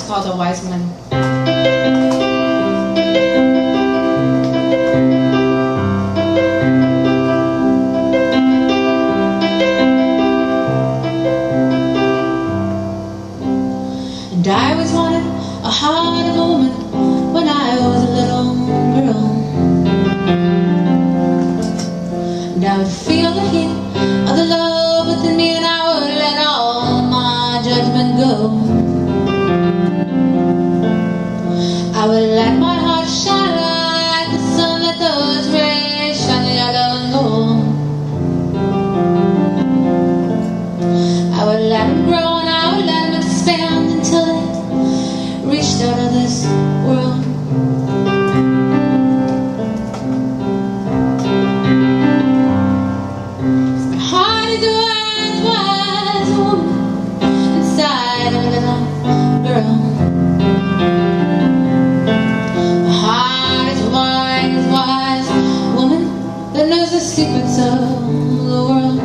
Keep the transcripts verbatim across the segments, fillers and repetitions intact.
It's called A Wise Woman. And I always wanted a heart of a woman when I was a little girl. And I would feel the heat of the love within me, and I would let all my judgment go. I would let my heart shine like the sun, let those rays shine yellow and gold. I would let them grow and I would let them expand until they reached out of this world. My heart is a wise, wise woman inside of a little girl. My heart is a wise, wise woman that knows the secrets of the world.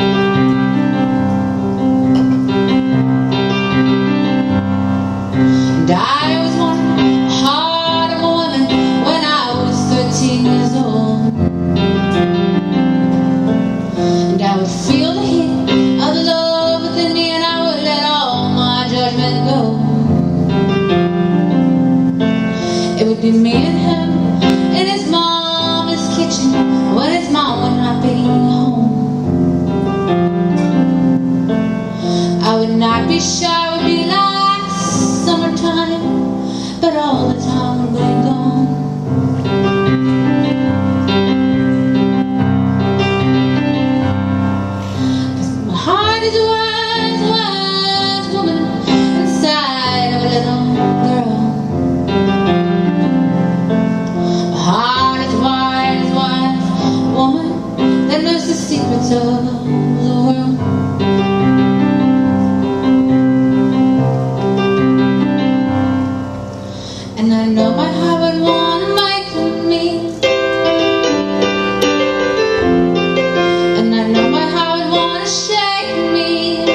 And I always wanted a heart of a woman when I was thirteen years old. And I would feel the heat of the love within me, and I would let all my judgment go. It would be me and him in his mama's kitchen when his mom would not be home. I would not be shy, I would be like summertime, but all the time would be gone. Cause my heart is a wise, wise woman inside of a little girl. My heart is a wise, wise woman that knows the secrets of the world. And I know my heart would want to make me. And I know my heart would want to shake me.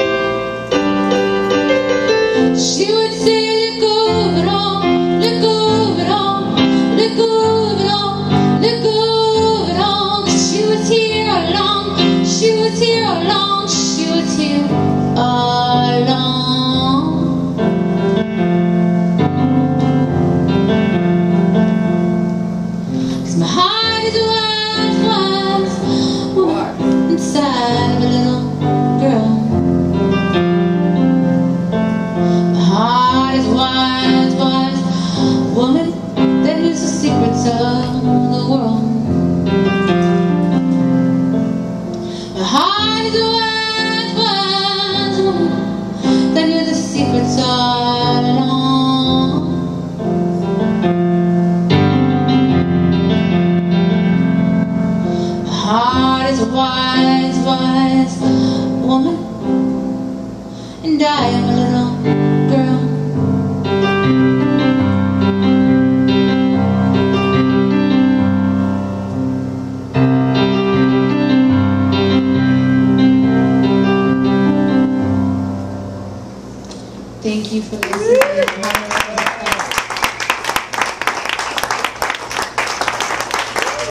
She would say, let go of it all, let go of it all, let go of it all, let go of it all. 'Cause she was here all along, she was here all along, she was here all along. My heart is a wise, wise woman inside of a little girl. My heart is a wise, wise woman that knows the secrets of the world. My heart is a wise, wise woman that knew the secrets all along. Heart is a wise, wise woman, and I am a little girl. Thank you for listening.